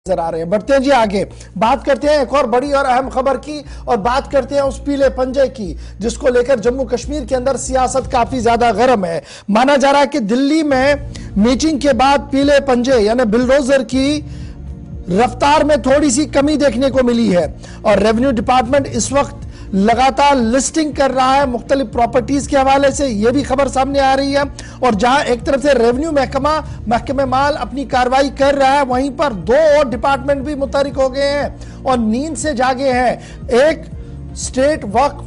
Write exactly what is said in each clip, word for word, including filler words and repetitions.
नजर आ रहे हैं। बढ़ते हैं जी आगे, बात करते हैं एक और बड़ी और अहम खबर की और बात करते हैं उस पीले पंजे की जिसको लेकर जम्मू कश्मीर के अंदर सियासत काफी ज्यादा गर्म है। माना जा रहा है कि दिल्ली में मीटिंग के बाद पीले पंजे यानी बुलडोजर की रफ्तार में थोड़ी सी कमी देखने को मिली है और रेवेन्यू डिपार्टमेंट इस वक्त लगातार लिस्टिंग कर रहा है मुख्तलिफ प्रॉपर्टीज के हवाले से, यह भी खबर सामने आ रही है। और जहां एक तरफ से रेवेन्यू महकमा महकमे माल अपनी कार्रवाई कर रहा है, वहीं पर दो और डिपार्टमेंट भी मुतहरिक हो गए हैं और नींद से जागे हैं। एक स्टेट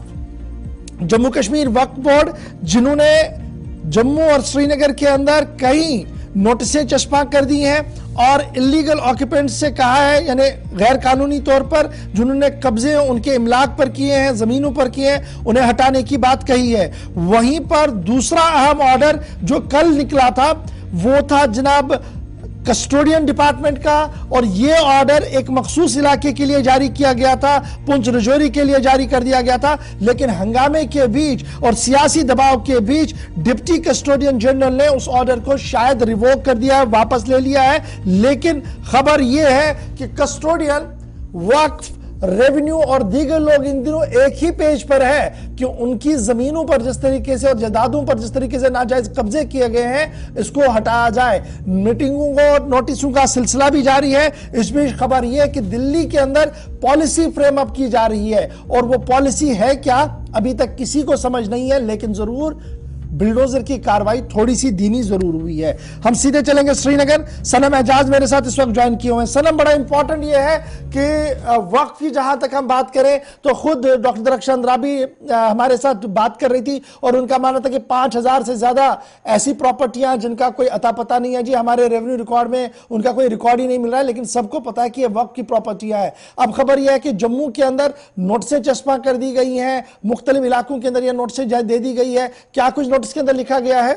वक्फ जम्मू कश्मीर वक्फ बोर्ड, जिन्होंने जम्मू और श्रीनगर के अंदर कई नोटिसें चस्पा कर दी हैं और इलीगल ऑक्यूपेंट से कहा है, यानी गैर कानूनी तौर पर जिन्होंने कब्जे उनके इमलाक पर किए हैं, जमीनों पर किए हैं, उन्हें हटाने की बात कही है। वहीं पर दूसरा अहम ऑर्डर जो कल निकला था वो था जनाब कस्टोडियन डिपार्टमेंट का, और यह ऑर्डर एक मखसूस इलाके के लिए जारी किया गया था, पुंछ रजौरी के लिए जारी कर दिया गया था। लेकिन हंगामे के बीच और सियासी दबाव के बीच डिप्टी कस्टोडियन जनरल ने उस ऑर्डर को शायद रिवोक कर दिया है, वापस ले लिया है। लेकिन खबर यह है कि कस्टोडियन, वक्फ, रेवेन्यू और दीगर लोग इन दिनों एक ही पेज पर है कि उनकी जमीनों पर जिस तरीके से और जायदादों पर जिस तरीके से नाजायज कब्जे किए गए हैं इसको हटाया जाए। मीटिंगों को नोटिसों का सिलसिला भी जारी है। इस बीच खबर यह है कि दिल्ली के अंदर पॉलिसी फ्रेम अप की जा रही है और वो पॉलिसी है क्या अभी तक किसी को समझ नहीं है, लेकिन जरूर बुलडोजर की कार्रवाई थोड़ी सी धीमी जरूर हुई है। हम सीधे चलेंगे श्रीनगर। सनम एजाज मेरे साथ इस वक्त ज्वाइन किए हुए हैं। सनम, बड़ा इंपॉर्टेंट यह है कि वक्फ की जहां तक हम बात करें तो खुद डॉक्टर दरख्श अंद्राबी हमारे साथ बात कर रही थी और उनका मानना था कि पांच हजार से ज्यादा ऐसी प्रॉपर्टियां जिनका कोई अता पता नहीं है जी, हमारे रेवेन्यू रिकॉर्ड में उनका कोई रिकॉर्ड ही नहीं मिल रहा है, लेकिन सबको पता है कि यह वक्फ की प्रॉपर्टियां है। अब खबर यह है कि जम्मू के अंदर नोटिसें चस्पा कर दी गई हैं, मुख्तलिफ इलाकों के अंदर यह नोटिसें दे दी गई है। क्या कुछ इसके अंदर लिखा गया है?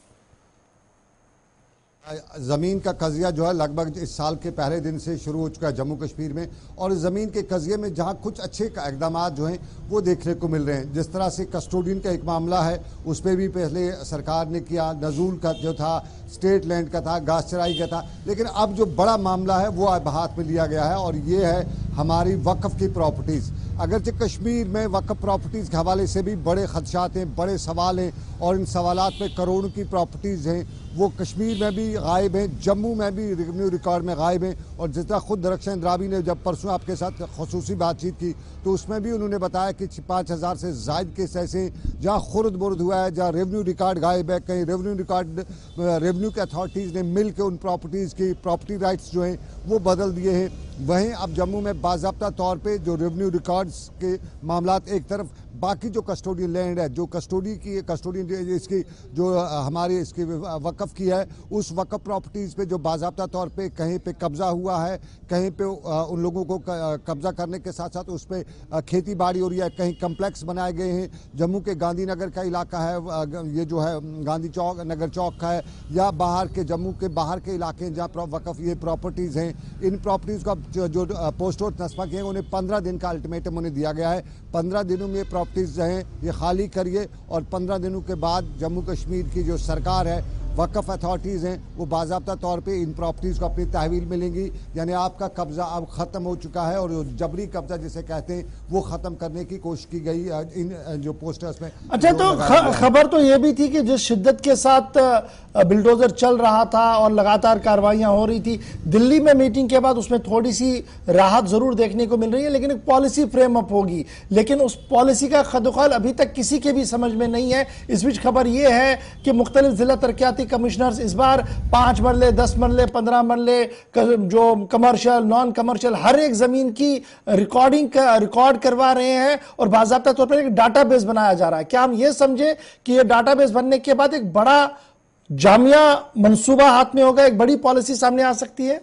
ज़मीन का कज़िया जो है लगभग इस साल के पहले दिन से शुरू हो चुका है जम्मू कश्मीर में, और ज़मीन के कज़िये में जहां कुछ अच्छे इकदाम जो हैं वो देखने को मिल रहे हैं। जिस तरह से कस्टोडियन का एक मामला है उस पर भी पहले सरकार ने किया, नजूल का जो था, स्टेट लैंड का था, घास चराई का था, लेकिन अब जो बड़ा मामला है वो अब हाथ में लिया गया है और ये है हमारी वक्फ की प्रॉपर्टीज़। अगरचे कश्मीर में वक्फ प्रॉपर्टीज़ के हवाले से भी बड़े खदशात हैं, बड़े सवाल हैं और इन सवालात में करोड़ों की प्रॉपर्टीज़ हैं वो कश्मीर में भी गायब हैं, जम्मू में भी रेवेन्यू रिकॉर्ड में गायब हैं। और जिस तरह खुद दरख्श अंद्राबी ने जब परसों आपके साथ खसूसी बातचीत की तो उसमें भी उन्होंने बताया कि पाँच हज़ार से ज़ायद केस ऐसे जहाँ खुर्द बुर्द हुआ है, जहाँ रेवेन्यू रिकॉर्ड गायब है, कहीं रेवेन्यू रिकॉर्ड रेवेन्यू के अथॉरिटीज़ ने मिल के उन प्रॉपर्टीज़ की प्रॉपर्टी राइट्स जो हैं वो बदल दिए हैं। वहीं अब जम्मू में बाज़ाब्ता तौर पे जो रेवेन्यू रिकॉर्ड्स के मामलात एक तरफ, बाकी जो कस्टोडियन लैंड है, जो कस्टोडी की कस्टोडियन इसकी जो हमारी इसकी वक़फ़ की है, उस वक़फ़ प्रॉपर्टीज़ पे जो बाज़ाब्ता तौर पे कहीं पे कब्ज़ा हुआ है, कहीं पे उन लोगों को कब्ज़ा करने के साथ साथ उस पर खेती बाड़ी हो रही है, कहीं कम्प्लेक्स बनाए गए हैं। जम्मू के गांधीनगर का इलाका है, ये जो है गांधी चौक नगर चौक का है, या बाहर के जम्मू के बाहर के इलाके हैं जहाँ वक़फ़ ये प्रॉपर्टीज़ हैं। इन प्रॉपर्टीज़ का जो, जो पोस्ट और नस्बा किए उन्हें पंद्रह दिन का अल्टीमेटम उन्हें दिया गया है। पंद्रह दिनों में प्रॉपर्टीज़ जो हैं ये खाली करिए और पंद्रह दिनों के बाद जम्मू कश्मीर की जो सरकार है, वक़फ़ अथॉरिटीज़ हैं, वो बाज़ाब्ता तौर पे इन प्रॉपर्टीज़ को अपनी तहवील मिलेंगी। यानी आपका कब्ज़ा अब ख़त्म हो चुका है और जबरी कब्ज़ा जिसे कहते हैं वो ख़त्म करने की कोशिश की गई इन जो पोस्टर्स में। अच्छा, तो खबर तो ये भी थी कि जिस शिद्दत के साथ बुलडोजर चल रहा था और लगातार कार्रवाइयाँ हो रही थी, दिल्ली में मीटिंग के बाद उसमें थोड़ी सी राहत ज़रूर देखने को मिल रही है, लेकिन एक पॉलिसी फ्रेम अप होगी, लेकिन उस पॉलिसी का खदुखल अभी तक किसी के भी समझ में नहीं है। इस बीच खबर ये है कि मुख्तलिफ जिला तरक्याती कमिश्नर्स इस बार पांच मरले, दस मरले, पंद्रह मरले, जो कमर्शियल, नॉन कमर्शियल, हर एक जमीन की रिकॉर्डिंग का रिकॉर्ड करवा रहे हैं और बाज़ाब्ता तौर पर एक डाटाबेस बनाया जा रहा है। क्या हम ये समझे कि ये डाटाबेस बनने के बाद एक बड़ा जामिया मंसूबा हाथ में होगा, एक बड़ी पॉलिसी सामने आ सकती है?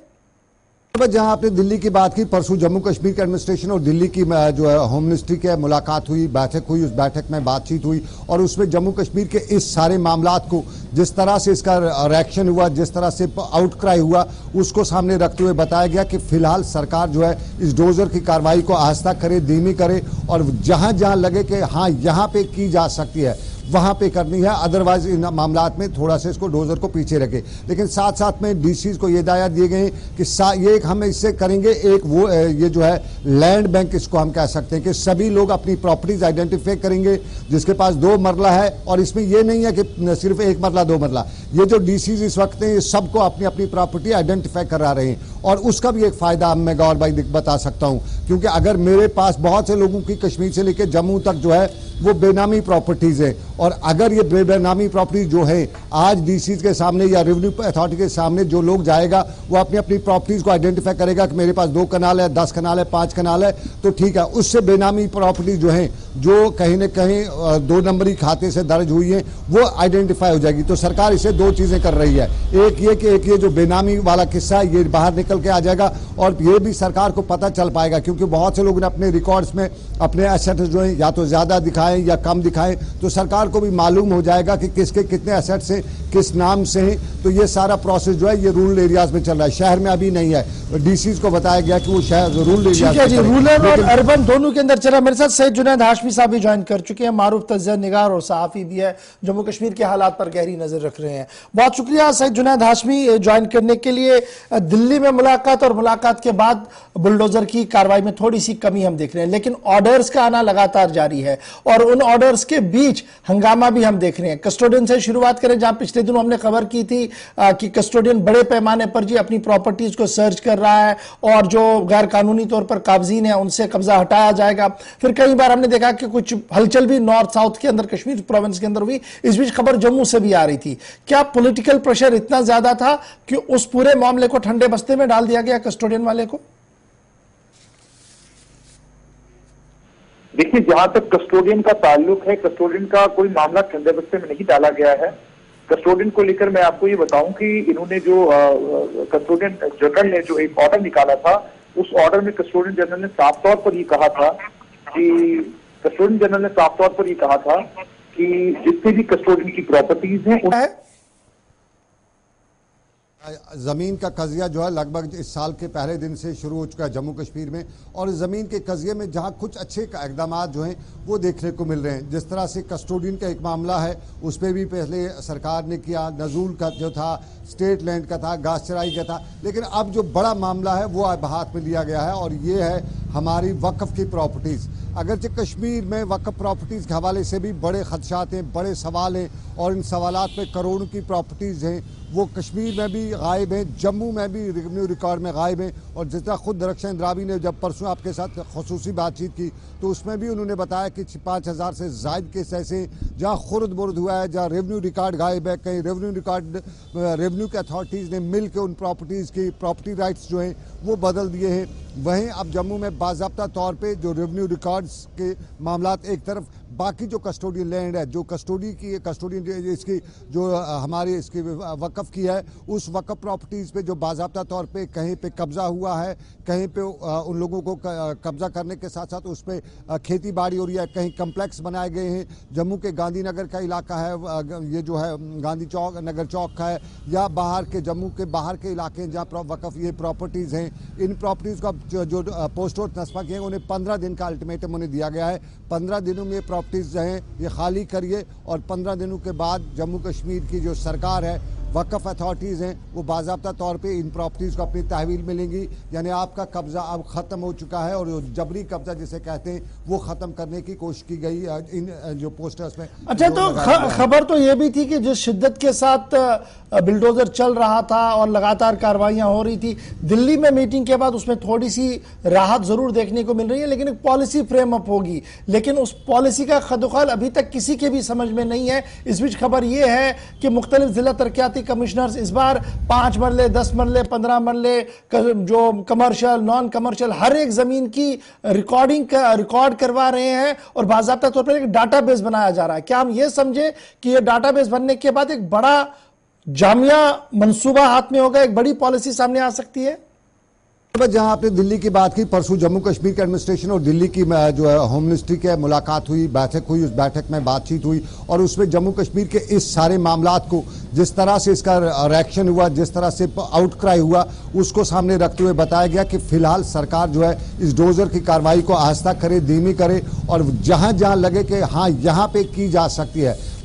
जहां आपने दिल्ली की बात की, परसों जम्मू कश्मीर के एडमिनिस्ट्रेशन और दिल्ली की जो है होम मिनिस्ट्री की मुलाकात हुई, बैठक हुई, उस बैठक में बातचीत हुई और उसमें जम्मू कश्मीर के इस सारे मामलात को, जिस तरह से इसका रिएक्शन हुआ, जिस तरह से आउटक्राई हुआ, उसको सामने रखते हुए बताया गया कि फिलहाल सरकार जो है इस डोजर की कार्रवाई को आहिस्ता करे, धीमी करे और जहां जहां लगे कि हाँ यहाँ पे की जा सकती है वहां पे करनी है, अदरवाइज इन मामलात में थोड़ा सा इसको डोजर को पीछे रखे। लेकिन साथ साथ में डीसी को ये हिदायत दिए गए कि ये एक हम इससे करेंगे, एक वो ये जो है लैंड बैंक इसको हम कह सकते हैं कि सभी लोग अपनी प्रॉपर्टीज आइडेंटिफाई करेंगे जिसके पास दो मरला है, और इसमें यह नहीं है कि सिर्फ एक मरला दो मरला, ये जो डीसीज इस वक्त हैं ये सबको अपनी अपनी प्रॉपर्टी आइडेंटिफाई करा रहे हैं। और उसका भी एक फायदा मैं गौर भाई बता सकता हूं, क्योंकि अगर मेरे पास बहुत से लोगों की कश्मीर से लेकर जम्मू तक जो है वो बेनामी प्रॉपर्टीज है, और अगर ये बेनामी प्रॉपर्टीज जो है आज डीसीज के सामने या रेवेन्यू अथॉरिटी के सामने जो लोग जाएगा वो अपनी अपनी प्रॉपर्टीज को आइडेंटिफाई करेगा कि मेरे पास दो कनाल है, दस कनाल है, पांच कनाल है, तो ठीक है, उससे बेनामी प्रॉपर्टीज जो है जो कहीं ना कहीं दो नंबरी खाते से दर्ज हुई है वो आइडेंटिफाई हो जाएगी। तो सरकार इसे दो चीजें कर रही है, एक ये कि एक ये जो बेनामी वाला किस्सा है ये बाहर निकल के आ जाएगा, और ये भी सरकार को पता चल पाएगा, क्योंकि बहुत से लोग ने अपने रिकॉर्ड्स में अपने एसेट्स जो है या तो ज्यादा दिखाएं या कम दिखाएं, तो सरकार को भी मालूम हो जाएगा कि किसके कितने एसेट्स हैं, किस नाम से हैं। तो ये सारा प्रोसेस जो है ये रूरल एरियाज में चल रहा है, शहर में अभी नहीं है। डीसीज को बताया गया कि वो शहर रूरल एरियाज में, रूरल और अर्बन दोनों के अंदर चला। मेरे साथ सैयद जुनैद हाशमी साहब भी ज्वाइन कर चुके हैं, मारूफ तज्ज़िया निगार और सहाफ़ी भी है, जम्मू कश्मीर के हालात पर गहरी नजर रख रहे हैं। बहुत शुक्रिया सैयद जुनैद हाशमी ज्वाइन करने के लिए। दिल्ली में मुलाकात और मुलाकात के बाद बुलडोजर की कार्रवाई में थोड़ी सी कमी हम देख रहे हैं, लेकिन ऑर्डर्स का आना लगातार जारी है, और उन ऑर्डर्स के बीच हंगामा भी हम देख रहे हैं। कस्टोडियन से शुरुआत करें, जहां पिछले दिनों हमने खबर की थी आ, कि कस्टोडियन बड़े पैमाने पर जी अपनी प्रॉपर्टीज को सर्च कर रहा है, और जो गैर कानूनी तौर पर काबजीन है उनसे कब्जा हटाया जाएगा। फिर कई बार हमने देखा कि कुछ हलचल भी नॉर्थ साउथ के अंदर, कश्मीर प्रोविंस के अंदर हुई। इस बीच खबर जम्मू से भी आ रही थी। क्या पॉलिटिकल प्रेशर इतना ज्यादा था कि उस पूरे मामले को ठंडे बस्ते में डाल दिया गया कस्टोडियन वाले को? देखिए, जहां तक कस्टोडियन का ताल्लुक है, कस्टोडियन का कोई मामला ठंडे बस्ते में नहीं डाला गया है। कस्टोडियन को लेकर मैं आपको ये बताऊं कि इन्होंने जो कस्टोडियन जनरल ने जो एक ऑर्डर निकाला था, उस ऑर्डर में कस्टोडियन जनरल ने साफ तौर पर ये कहा था कि कस्टोडियन जनरल ने साफ तौर पर ये कहा था कि जितने भी कस्टोडियन की प्रॉपर्टीज हैं उन... जमीन का कजिया जो है लगभग इस साल के पहले दिन से शुरू हो चुका है जम्मू कश्मीर में, और जमीन के कजिए में जहां कुछ अच्छे इकदाम जो हैं वो देखने को मिल रहे हैं। जिस तरह से कस्टोडियन का एक मामला है उस पर भी पहले सरकार ने किया, नजूल का जो था स्टेट लैंड का था, घास चराई का था, लेकिन अब जो बड़ा मामला है वो अब हाथ में लिया गया है, और ये है हमारी वक्फ की प्रॉपर्टीज़। अगरचे कश्मीर में वक्फ प्रॉपर्टीज़ के हवाले से भी बड़े खदशात हैं, बड़े सवाल हैं, और इन सवालात में करोड़ों की प्रॉपर्टीज़ हैं वो कश्मीर में भी गायब हैं, जम्मू में भी रेवेन्यू रिकॉर्ड में गायब हैं। और जिस तरह खुद दरख्शान इंद्रावी ने जब परसों आपके साथ खुसूसी बातचीत की तो उसमें भी उन्होंने बताया कि पाँच हज़ार से ज़ायद केस ऐसे जहाँ खुर्द बुर्द हुआ है, जहाँ रेवेन्यू रिकॉर्ड गायब है, कहीं रेवेन्यू रिकॉर्ड रेवेन्यू के अथॉरिटीज़ ने मिल के उन प्रॉपर्टीज़ की प्रॉपर्टी राइट्स जो हैं वो बदल दिए हैं। वहीं अब जम्मू में बाज़ाब्ता तौर पे जो रेवेन्यू रिकॉर्ड्स के मामलात एक तरफ, बाकी जो कस्टोडियन लैंड है, जो कस्टोडी की कस्टोडियन इसकी जो हमारी इसकी वक़फ़ की है, उस वक़फ़ प्रॉपर्टीज़ पे जो बाज़ाब्ता तौर पे कहीं पे कब्ज़ा हुआ है, कहीं पे उन लोगों को कब्ज़ा करने के साथ साथ उस पर खेती बाड़ी हो रही है, कहीं कम्प्लेक्स बनाए गए हैं। जम्मू के गांधीनगर का इलाका है, ये जो है गांधी चौक नगर चौक का है, या बाहर के जम्मू के बाहर के इलाके हैं जहाँ वक़फ़ ये प्रॉपर्टीज़ हैं। इन प्रॉपर्टीज़ का जो, जो पोस्ट और नस्बा किए उन्हें पंद्रह दिन का अल्टीमेटम उन्हें दिया गया है। पंद्रह दिनों में प्रॉपर्टीज़ जो हैं ये खाली करिए, और पंद्रह दिनों के बाद जम्मू कश्मीर की जो सरकार है, वक़फ़ अथॉरिटीज़ हैं, वो बाज़ाब्ता तौर पे इन प्रॉपर्टीज़ को अपनी तहवील मिलेंगी। यानी आपका कब्ज़ा अब ख़त्म हो चुका है, और जबरी कब्ज़ा जिसे कहते हैं वो ख़त्म करने की कोशिश की गई इन जो पोस्टर्स में। अच्छा, तो खबर तो ये भी थी कि जिस शिद्दत के साथ बिल्डोजर चल रहा था और लगातार कार्रवाइयाँ हो रही थी, दिल्ली में मीटिंग के बाद उसमें थोड़ी सी राहत ज़रूर देखने को मिल रही है, लेकिन एक पॉलिसी फ्रेम अप होगी, लेकिन उस पॉलिसी का खदुखाल अभी तक किसी के भी समझ में नहीं है। इस बीच खबर ये है कि मुख्तलिफ जिला तरक्याती कमिश्नर्स इस बार पांच मरले, दस मरले, पंद्रह मरले, जो कमर्शियल, नॉन कमर्शियल, हर एक जमीन की रिकॉर्डिंग का रिकॉर्ड करवा रहे हैं, और बाज़ाब्ता तौर पर एक डाटाबेस बनाया जा रहा है। क्या हम ये समझे कि ये डाटाबेस बनने के बाद एक बड़ा जामिया मंसूबा हाथ में होगा, एक बड़ी पॉलिसी सामने आ सकती है? जहां आपने दिल्ली की बात की, परसों जम्मू कश्मीर के एडमिनिस्ट्रेशन और दिल्ली की जो है होम मिनिस्ट्री की मुलाकात हुई, बैठक हुई, उस बैठक में बातचीत हुई, और उसमें जम्मू कश्मीर के इस सारे मामलात को जिस तरह से इसका रिएक्शन हुआ, जिस तरह से आउटक्राई हुआ, उसको सामने रखते हुए बताया गया कि फिलहाल सरकार जो है इस डोजर की कार्रवाई को आहिस्ता करे, धीमी करे, और जहां जहां लगे कि हाँ यहाँ पे की जा सकती है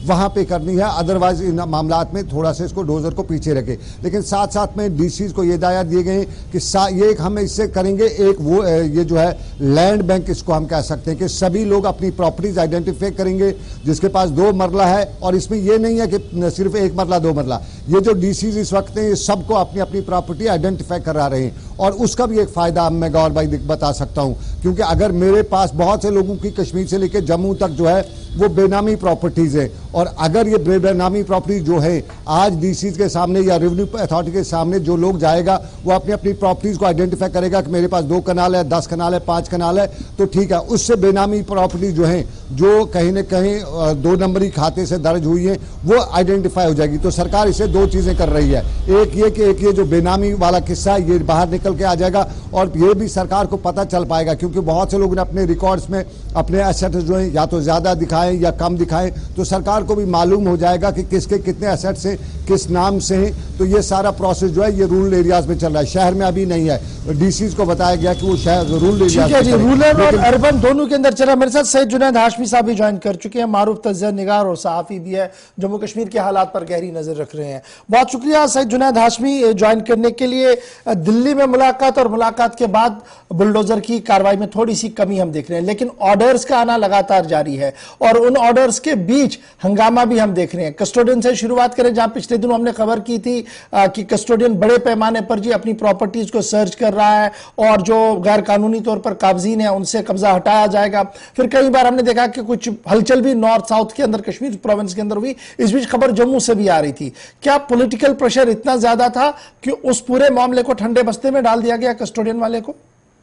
वहां पे करनी है, अदरवाइज इन मामलात में थोड़ा सा इसको डोजर को पीछे रखे। लेकिन साथ साथ में डीसी को ये हिदायत दिए गए कि ये एक हम इससे करेंगे, एक वो ये जो है लैंड बैंक इसको हम कह सकते हैं कि सभी लोग अपनी प्रॉपर्टीज आइडेंटिफाई करेंगे जिसके पास दो मरला है, और इसमें यह नहीं है कि सिर्फ एक मरला दो मरला, ये जो डीसीज इस वक्त हैं ये सबको अपनी अपनी प्रॉपर्टी आइडेंटिफाई करा रहे हैं। और उसका भी एक फायदा मैं गौर भाई बता सकता हूं, क्योंकि अगर मेरे पास बहुत से लोगों की कश्मीर से लेकर जम्मू तक जो है वो बेनामी प्रॉपर्टीज है, और अगर ये बेनामी प्रॉपर्टीज जो है आज डीसीज के सामने या रेवेन्यू अथॉरिटी के सामने जो लोग जाएगा वो अपनी अपनी प्रॉपर्टीज को आइडेंटिफाई करेगा कि मेरे पास दो कनाल है, दस कनाल है, पांच कनाल है, तो ठीक है, उससे बेनामी प्रॉपर्टी जो है जो कहीं ना कहीं दो नंबरी खाते से दर्ज हुई है वो आइडेंटिफाई हो जाएगी। तो सरकार इसे दो चीजें कर रही है, एक ये कि एक ये जो बेनामी वाला किस्सा ये बाहर निकल के आ जाएगा, और ये भी सरकार को पता चल पाएगा, क्योंकि बहुत से लोग ने अपने रिकॉर्ड्स में अपने एसेट्स जो है या तो ज्यादा दिखाएं या कम दिखाएं, तो सरकार को भी मालूम हो जाएगा कि किसके कितने एसेट्स हैं, किस नाम से हैं। तो ये सारा प्रोसेस जो है ये रूरल एरियाज में चल रहा है, शहर में अभी नहीं है। डीसीज को बताया गया कि वो शहर रूरल एरियाज में, रूरल और अर्बन दोनों के अंदर चला। मेरे साथ सैयद जुनैद हाशमी साहब भी ज्वाइन कर चुके हैं, मारूफ तज्ज़िया निगार और सहाफ़ी भी है, जम्मू कश्मीर के हालात पर गहरी नजर रख रहे हैं। बहुत शुक्रिया सैयद जुनैद हाशमी ज्वाइन करने के लिए। दिल्ली में मुलाकात और मुलाकात के बाद बुलडोजर की कार्रवाई में थोड़ी सी कमी हम देख रहे हैं, लेकिन ऑर्डर्स का आना लगातार जारी है, और उन ऑर्डर्स के बीच हंगामा भी हम देख रहे हैं। कस्टोडियन से शुरुआत करें, जहां पिछले दिनों हमने खबर की थी आ, कि कस्टोडियन बड़े पैमाने पर जी अपनी प्रॉपर्टीज को सर्च कर रहा है, और जो गैर कानूनी तौर पर काबजीन है उनसे कब्जा हटाया जाएगा। फिर कई बार हमने देखा कि कुछ हलचल भी नॉर्थ साउथ के अंदर, कश्मीर प्रोविंस के अंदर हुई। इस बीच खबर जम्मू से भी आ रही थी। क्या पॉलिटिकल प्रेशर इतना ज्यादा था कि उस पूरे मामले को ठंडे बस्ते में डाल दिया गया कस्टोडियन वाले को?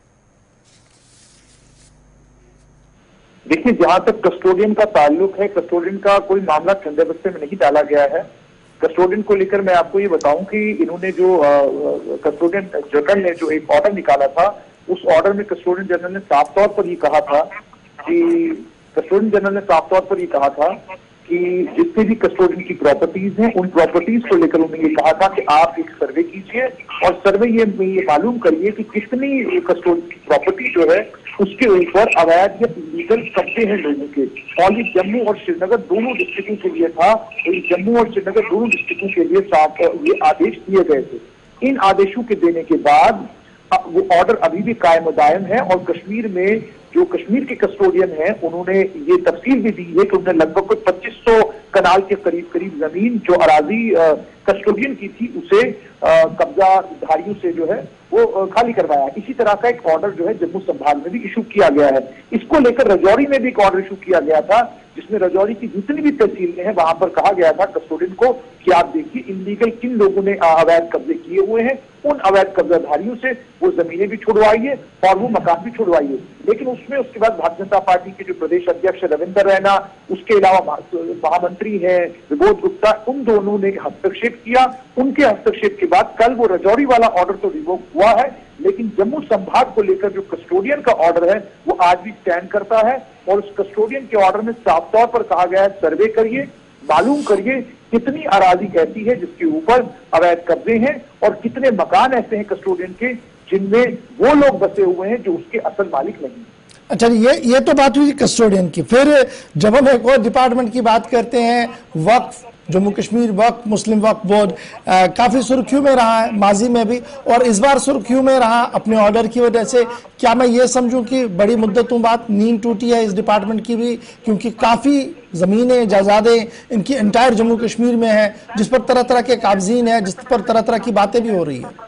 देखिए, जहां तक कस्टोडियन का ताल्लुक है, कस्टोडियन का कोई मामला ठंडे बस्ते में नहीं डाला गया है। कस्टोडियन को लेकर मैं आपको ये बताऊं कि इन्होंने जो कस्टोडियन जनरल ने जो एक ऑर्डर निकाला था, उस ऑर्डर में कस्टोडियन जनरल ने साफ तौर पर ये कहा था कि कस्टोडियन जनरल ने साफ तौर पर ये कहा था कि जितने भी कस्टोडियन की प्रॉपर्टीज हैं उन प्रॉपर्टीज को लेकर उन्होंने ये कहा था कि आप एक सर्वे कीजिए, और सर्वे ये, ये मालूम करिए कि कितनी कस्टोडियन की प्रॉपर्टी जो है उसके ऊपर अवैध या इलीगल कब्जे हैं लोगों के। और ये जम्मू और श्रीनगर दोनों डिस्ट्रिक्टों के लिए था, तो ये जम्मू और श्रीनगर दोनों डिस्ट्रिक्टों के लिए साफ ये आदेश दिए गए थे। इन आदेशों के देने के बाद वो ऑर्डर अभी भी कायम दायम है, और कश्मीर में जो कश्मीर के कस्टोडियन हैं उन्होंने ये तफसील भी दी है कि उन्होंने लगभग कुछ पच्चीस सौ कनाल के करीब करीब जमीन जो अराजी कस्टोडियन की थी उसे कब्जाधारियों से जो है वो खाली करवाया। इसी तरह का एक ऑर्डर जो है जम्मू संभाग में भी इशू किया गया है। इसको लेकर राजौरी में भी एक ऑर्डर इशू किया गया था, जिसमें राजौरी की जितनी भी तहसीलें हैं वहां पर कहा गया था कस्टोडियन को कि आप देखिए इनलीगल किन लोगों ने अवैध कब्जे किए हुए हैं, उन अवैध कब्जाधारियों से वो जमीनें भी छुड़वाइए और वो मकान भी छुड़वाइए। लेकिन उसमें उसके बाद भारतीय जनता पार्टी के जो प्रदेश अध्यक्ष रविंदर रैना, उसके अलावा महामंत्री हैं विबोध गुप्ता, उन दोनों ने हस्तक्षेप किया। उनके हस्तक्षेप के बाद कल वो राजौरी वाला ऑर्डर तो रिवोक हुआ है, लेकिन जम्मू संभाग को लेकर जो कस्टोडियन का ऑर्डर है वो आज भी स्टैंड करता है। और उस कस्टोडियन के ऑर्डर में साफ तौर पर कहा गया है सर्वे करिए, मालूम करिए कितनी अराजी ऐसी है जिसके ऊपर अवैध कब्जे हैं, और कितने मकान ऐसे हैं कस्टोडियन के जिनमें वो लोग बसे हुए हैं जो उसके असल मालिक नहीं। अच्छा, ये ये तो बात हुई कस्टोडियन की। फिर जब हम एक और डिपार्टमेंट की बात करते हैं, वक्फ, जम्मू कश्मीर वक्फ मुस्लिम वक्फ बोर्ड काफी सुर्खियों में रहा है माजी में भी, और इस बार सुर्खियों में रहा अपने ऑर्डर की वजह से। क्या मैं ये समझूं कि बड़ी मुद्दतों बाद नींद टूटी है इस डिपार्टमेंट की भी, क्योंकि काफी जमीनें जायदादें इनकी एंटायर जम्मू कश्मीर में है, जिस पर तरह तरह के काबजीन है, जिस पर तरह तरह की बातें भी हो रही है।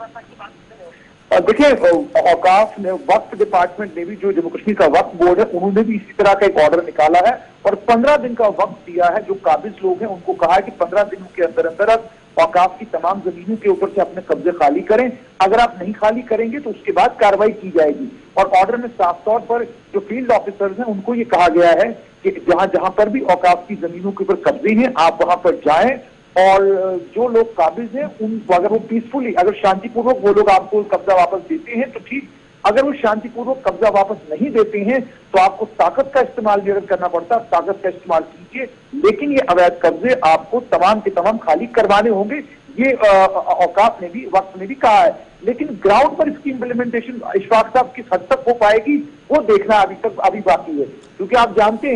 देखिए, औकाफ ने, वक्फ डिपार्टमेंट ने भी, जो जम्मू कश्मीर का वक्फ बोर्ड है, उन्होंने भी इसी तरह का एक ऑर्डर निकाला है और पंद्रह दिन का वक्त दिया है। जो काबिज लोग हैं उनको कहा है कि पंद्रह दिनों के अंदर अंदर आप औकाफ की तमाम जमीनों के ऊपर से अपने कब्जे खाली करें। अगर आप नहीं खाली करेंगे तो उसके बाद कार्रवाई की जाएगी। और ऑर्डर में साफ तौर पर जो फील्ड ऑफिसर्स हैं उनको ये कहा गया है कि जहां जहां पर भी औकाफ की जमीनों के ऊपर कब्जे हैं आप वहां पर जाएं, और जो लोग काबिज हैं उन अगर वो पीसफुली, अगर शांतिपूर्वक वो लोग आपको कब्जा वापस देते हैं तो ठीक, अगर वो शांतिपूर्वक कब्जा वापस नहीं देते हैं तो आपको ताकत का इस्तेमाल भी अगर करना पड़ता है ताकत का इस्तेमाल कीजिए, लेकिन ये अवैध कब्जे आपको तमाम के तमाम खाली करवाने होंगे। ये औकाफ ने भी, वक्त ने भी कहा है। लेकिन ग्राउंड पर इसकी इम्प्लीमेंटेशन इशफाक साहब किस हद तक हो पाएगी वो देखना अभी तक अभी बाकी है, क्योंकि आप जानते हैं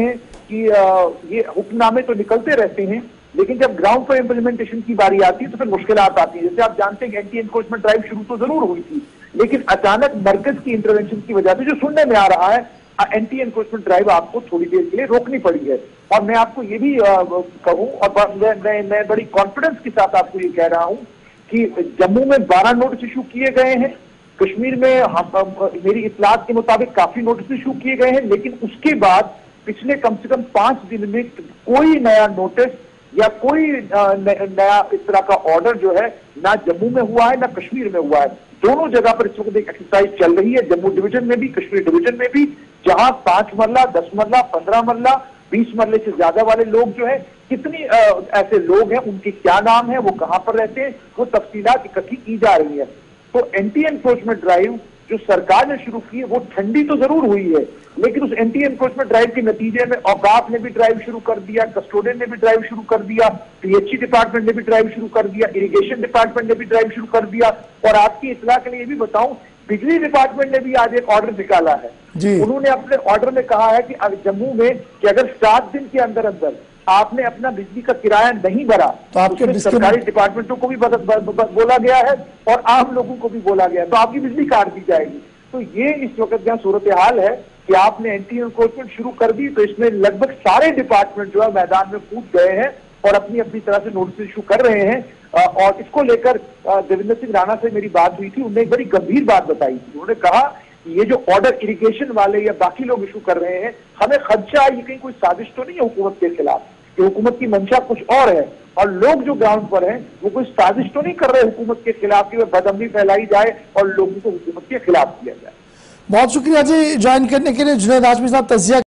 कि आ, ये हुक्मनामे तो निकलते रहते हैं, लेकिन जब ग्राउंड पर इम्प्लीमेंटेशन की बारी आती है तो फिर मुश्किलात आती है। जैसे आप जानते हैं कि एंटी एनक्रोचमेंट ड्राइव शुरू तो जरूर हुई थी, लेकिन अचानक मरकज की इंटरवेंशन की वजह से जो सुनने में आ रहा है, एंटी एनक्रोचमेंट ड्राइव आपको थोड़ी देर के लिए रोकनी पड़ी है। और मैं आपको ये भी कहूं, और मैं, मैं, मैं बड़ी कॉन्फिडेंस के साथ आपको ये कह रहा हूं कि जम्मू में बारह नोटिस इशू किए गए हैं, कश्मीर में हम, मेरी इतलात के मुताबिक काफी नोटिस इशू किए गए हैं, लेकिन उसके बाद पिछले कम से कम पांच दिन में कोई नया नोटिस या कोई नया इस तरह का ऑर्डर जो है ना जम्मू में हुआ है ना कश्मीर में हुआ है। दोनों जगह पर इस वक्त एक एक्सरसाइज चल रही है, जम्मू डिवीजन में भी कश्मीर डिवीजन में भी, जहां पांच मरला, दस मरला, पंद्रह मरला, बीस मरले से ज्यादा वाले लोग जो है, कितनी आ, ऐसे लोग हैं, उनके क्या नाम है, वो कहां पर रहते हैं, वो तफसीलात इकट्ठी की जा रही है। तो एंटी एनक्रोचमेंट ड्राइव जो सरकार ने शुरू की है वो ठंडी तो जरूर हुई है, लेकिन उस एंटी एनक्रोचमेंट ड्राइव के नतीजे में औकाफ ने भी ड्राइव शुरू कर दिया, कस्टोडियन ने भी ड्राइव शुरू कर दिया, पीएचई डिपार्टमेंट ने भी ड्राइव शुरू कर दिया, इरिगेशन डिपार्टमेंट ने भी ड्राइव शुरू कर दिया। और आपकी इत्तला के लिए ये भी बताऊं, बिजली डिपार्टमेंट ने भी आज एक ऑर्डर निकाला है। उन्होंने अपने ऑर्डर में कहा है कि जम्मू में कि अगर सात दिन के अंदर अंदर आपने अपना बिजली का किराया नहीं भरा तो आपके सरकारी डिपार्टमेंटों को भी बोला गया है और आम लोगों को भी बोला गया है, तो आपकी बिजली काट दी जाएगी। तो ये इस वक्त जहां सूरत हाल है कि आपने एंटी एनक्रोचमेंट शुरू कर दी, तो इसमें लगभग सारे डिपार्टमेंट जो है मैदान में कूद गए हैं और अपनी अपनी तरह से नोटिस इशू कर रहे हैं। और इसको लेकर देवेंद्र सिंह राणा से मेरी बात हुई थी, उन्होंने एक बड़ी गंभीर बात बताई थी। उन्होंने कहा कि ये जो ऑर्डर इरिगेशन वाले या बाकी लोग इशू कर रहे हैं, हमें खदशा ये कहीं कोई साजिश तो नहीं है हुकूमत के खिलाफ, कि हुकूमत की मंशा कुछ और है और लोग जो ग्राउंड पर हैं वो कोई साजिश तो नहीं कर रहे हुकूमत के खिलाफ कि वह बदअमनी फैलाई जाए और लोगों को हुकूमत के खिलाफ किया जाए। बहुत शुक्रिया जी ज्वाइन करने के लिए जुनैद हाशमी साहब, तजिया